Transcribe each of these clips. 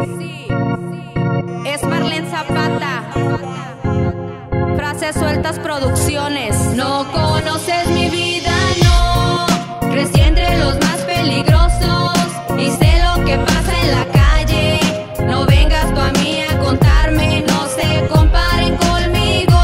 Es Marlene Zapata. Frases Sueltas Producciones. No conoces mi vida, no. Crecí entre los más peligrosos y sé lo que pasa en la calle. No vengas tú a mí a contarme, no se comparen conmigo.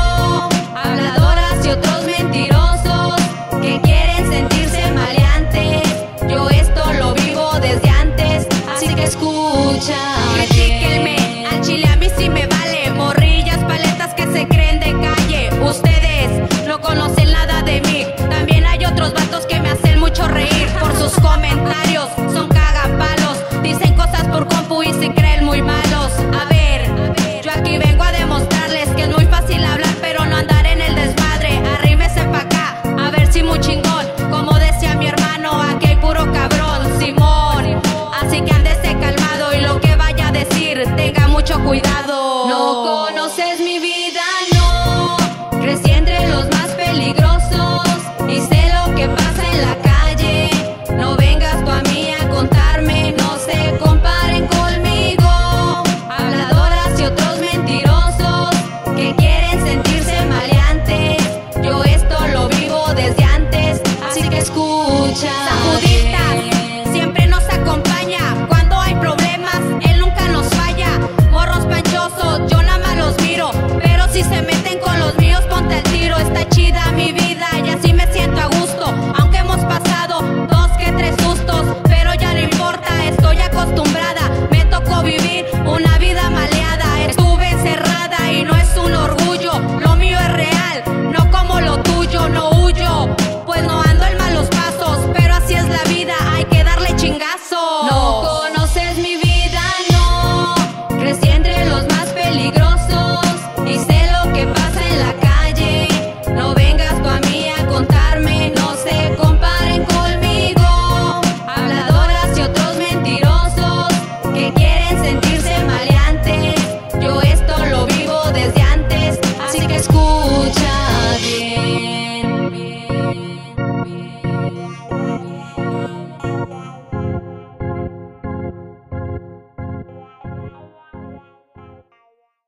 Habladoras y otros mentirosos que quieren sentirse maleantes. Yo esto lo vivo desde antes, así que escucha. Critíquenme, al chile a mí sí me vale. Morrillas, paletas que se creen de calle. Ustedes no conocen nada de mí. También hay otros vatos que me hacen mucho reír por sus comentarios. Son cagapalos, dicen cosas por compu y se creen muy malos. A ver, yo aquí vengo a demostrarles que es muy fácil hablar, pero no andar en el desmadre. Arrímese pa' acá, a ver si muy chingón. Como decía mi hermano, aquí hay puro cabrón, Simón. Así que ándese calmado y lo que vaya a decir, tenga mucho cuidado. No conoces mi vida, no. Crecí entre los más peligrosos y sé lo que pasa en la calle. No vengas tú a mí a contarme, no se comparen conmigo. Habladoras y otros mentirosos que quieren sentirse maleantes. Yo esto lo vivo desde antes, así que escucha. Sacudistas, siempre nos acompaña cuando hay problemas, él nunca nos falla. Morros panchosos, yo nada más los miro, pero si se meten con los míos, ponte el tiro. Está chida mi vida y así me siento a gusto, aunque hemos pasado 2 que 3 sustos, pero ya no importa, estoy acostumbrada. Me tocó vivir una vida maleada, estuve encerrada y no es un orgullo. Lo mío es real, no como lo tuyo, no huyo, pues no ando en malos pasos, pero así es la vida, hay que darle chingazo. No conoces mi vida, no. Crecí entre los más peligrosos y sé lo que pasa en la calle. No vengas tú a mí a contarme, no se comparen conmigo. Habladoras y otros mentirosos que quieren sentir